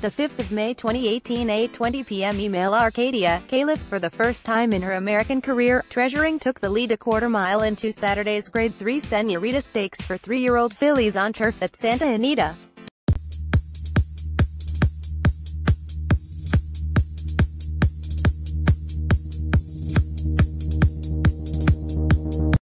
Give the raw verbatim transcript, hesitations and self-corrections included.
the fifth of May twenty eighteen, eight twenty p m Email Arcadia, Caliph, for the first time in her American career, Treasuring took the lead a quarter mile into Saturday's Grade three Senorita Stakes for three-year-old fillies on turf at Santa Anita.